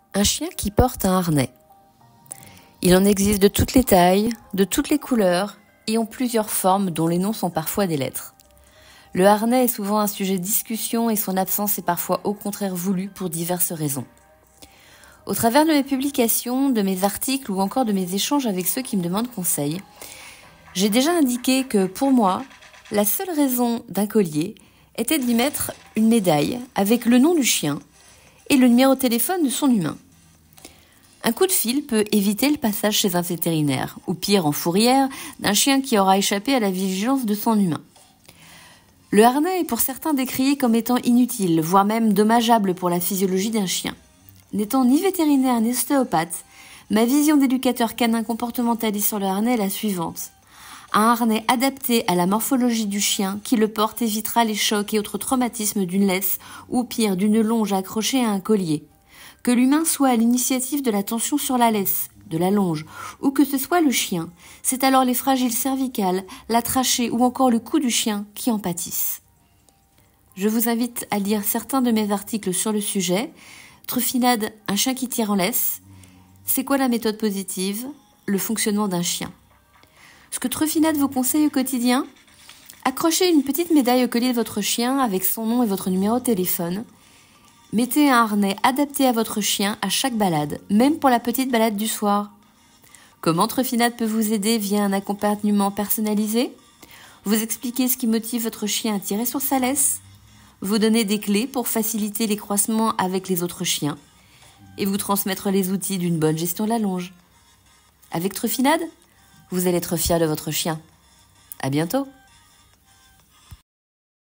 Un chien qui porte un harnais. Il en existe de toutes les tailles, de toutes les couleurs et en plusieurs formes dont les noms sont parfois des lettres. Le harnais est souvent un sujet de discussion et son absence est parfois au contraire voulue pour diverses raisons. Au travers de mes publications, de mes articles ou encore de mes échanges avec ceux qui me demandent conseil, j'ai déjà indiqué que pour moi, la seule raison d'un collier était d'y mettre une médaille avec le nom du chien et le numéro de téléphone de son humain. Un coup de fil peut éviter le passage chez un vétérinaire, ou pire en fourrière, d'un chien qui aura échappé à la vigilance de son humain. Le harnais est pour certains décrié comme étant inutile, voire même dommageable pour la physiologie d'un chien. N'étant ni vétérinaire ni ostéopathe, ma vision d'éducateur canin comportementaliste sur le harnais est la suivante. Un harnais adapté à la morphologie du chien qui le porte évitera les chocs et autres traumatismes d'une laisse ou pire d'une longe accrochée à un collier. Que l'humain soit à l'initiative de la tension sur la laisse, de la longe, ou que ce soit le chien, c'est alors les fragiles cervicales, la trachée ou encore le cou du chien qui en pâtissent. Je vous invite à lire certains de mes articles sur le sujet. Truffinade, un chien qui tire en laisse. C'est quoi la méthode positive? Le fonctionnement d'un chien. Ce que Truffinade vous conseille au quotidien? Accrochez une petite médaille au collier de votre chien avec son nom et votre numéro de téléphone. Mettez un harnais adapté à votre chien à chaque balade, même pour la petite balade du soir. Comment Truffinade peut vous aider via un accompagnement personnalisé? Vous expliquer ce qui motive votre chien à tirer sur sa laisse, vous donner des clés pour faciliter les croisements avec les autres chiens et vous transmettre les outils d'une bonne gestion de la longe. Avec Truffinade, vous allez être fier de votre chien. À bientôt!